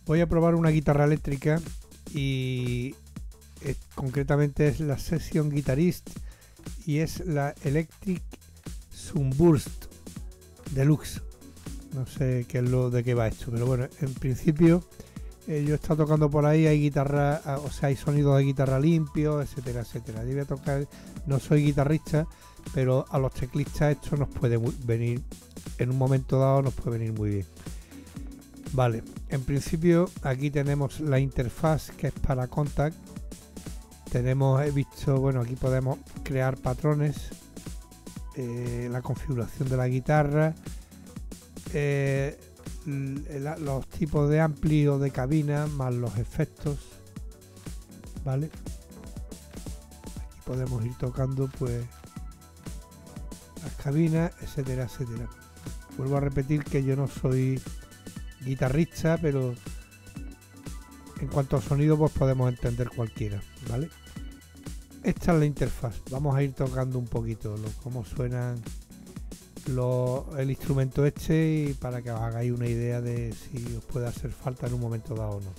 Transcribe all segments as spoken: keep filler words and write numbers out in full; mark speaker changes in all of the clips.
Speaker 1: Voy a probar una guitarra eléctrica y eh, concretamente es la Session Guitarist y es la Electric Sunburst Deluxe. No sé qué es lo de qué va esto, pero bueno, en principio eh, yo he estado tocando por ahí, hay guitarra, o sea, hay sonidos de guitarra limpios, etcétera, etcétera. Yo voy a tocar, no soy guitarrista, pero a los teclistas esto nos puede venir, en un momento dado nos puede venir muy bien. Vale, en principio aquí tenemos la interfaz que es para Kontakt. Tenemos, he visto, bueno, aquí podemos crear patrones, eh, la configuración de la guitarra, eh, la, los tipos de ampli o de cabina, más los efectos, ¿vale? Aquí podemos ir tocando pues las cabinas, etcétera, etcétera. Vuelvo a repetir que yo no soy guitarrista, pero en cuanto a sonido pues podemos entender cualquiera, ¿vale? Esta es la interfaz. Vamos a ir tocando un poquito lo, cómo suenan los, el instrumento este, y para que os hagáis una idea de si os puede hacer falta en un momento dado o no.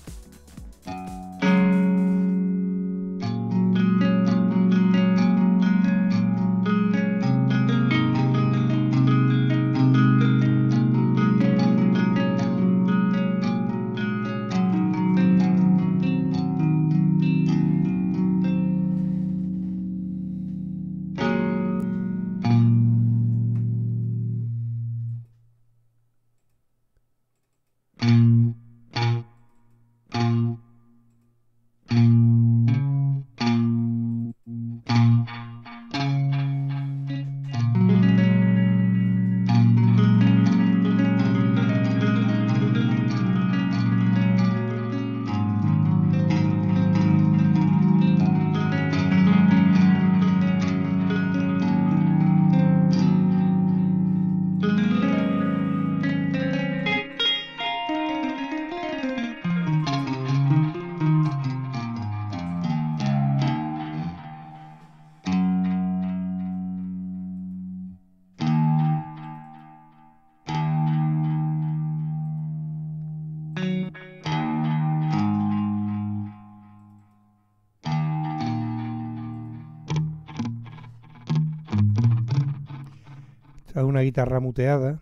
Speaker 1: Esta es una guitarra muteada.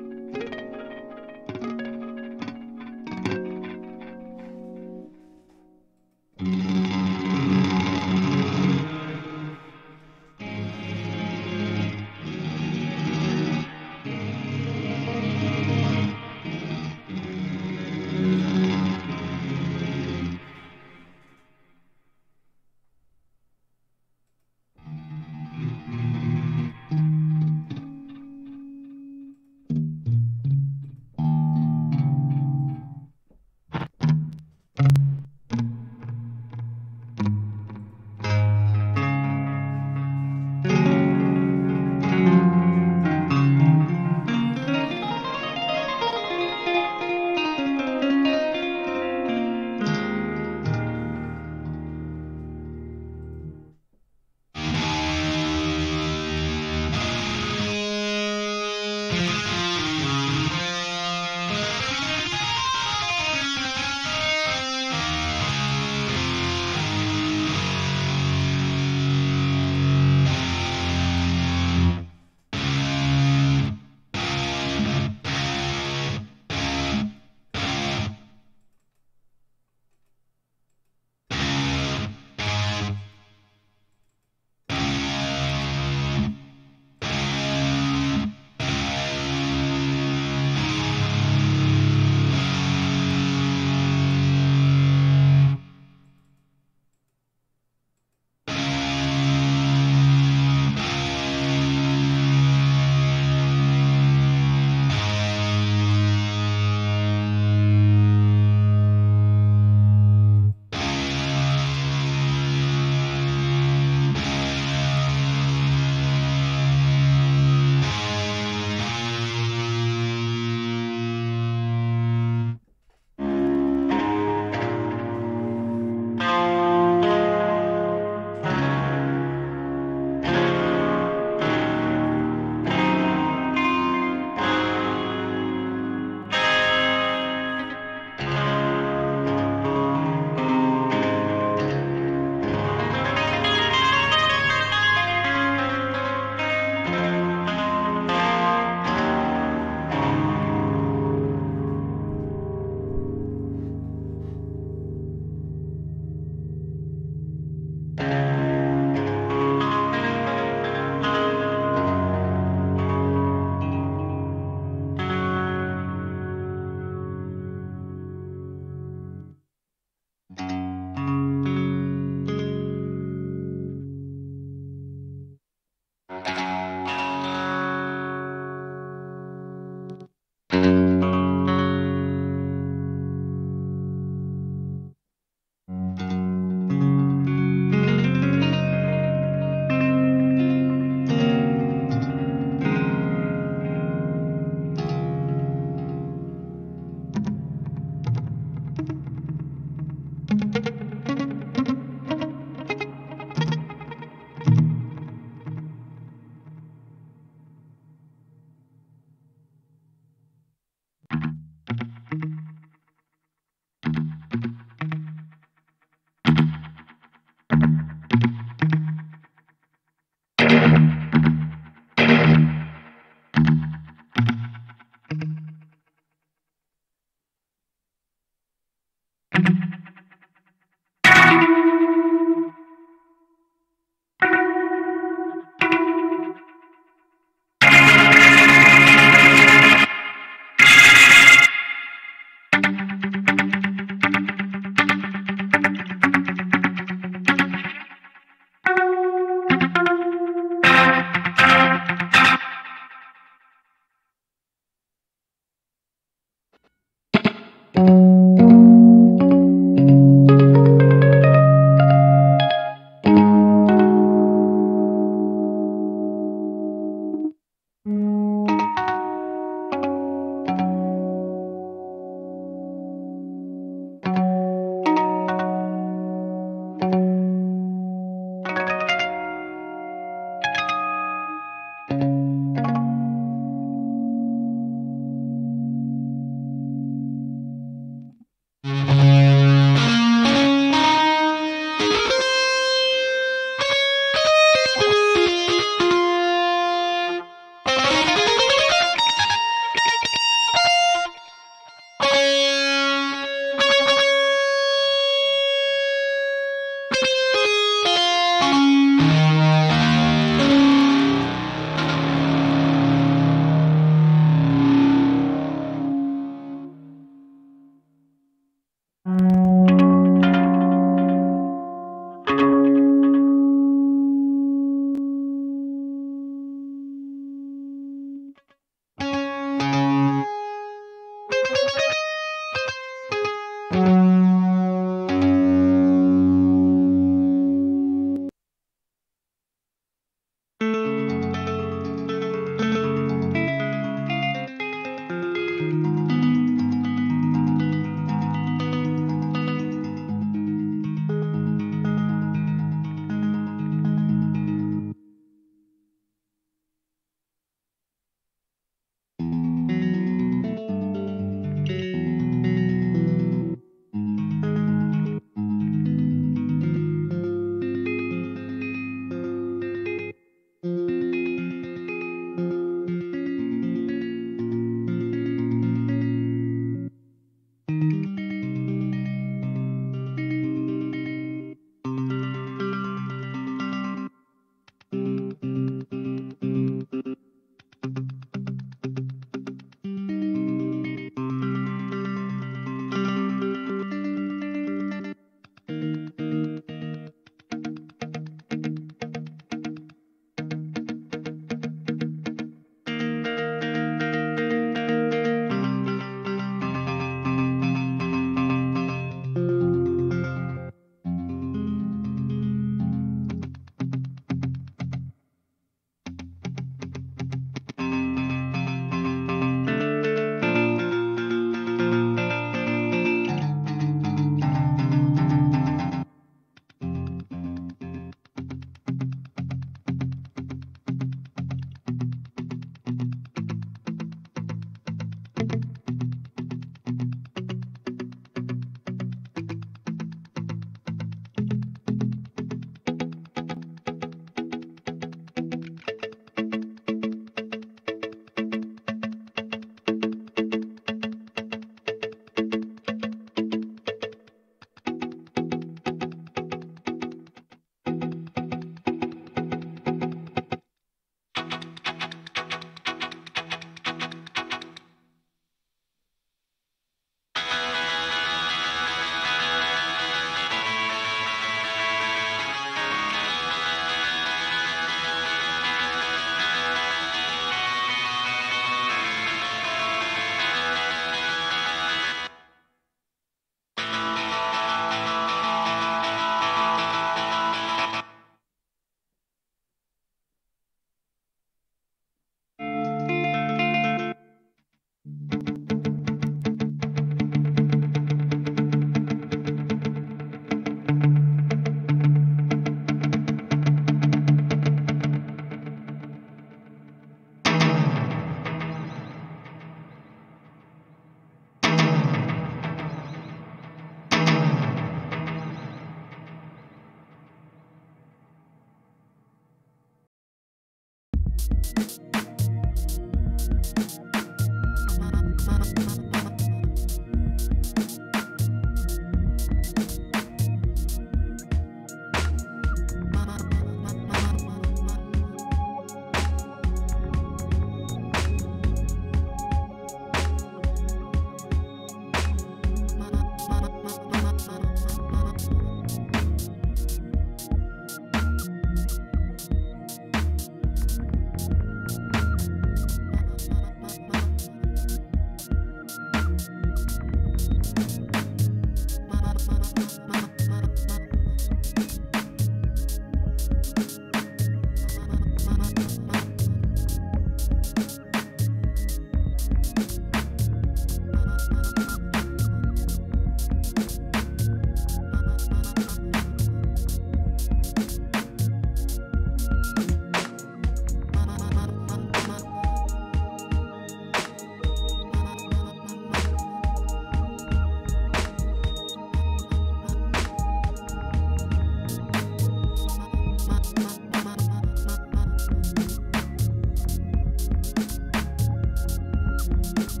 Speaker 2: Thank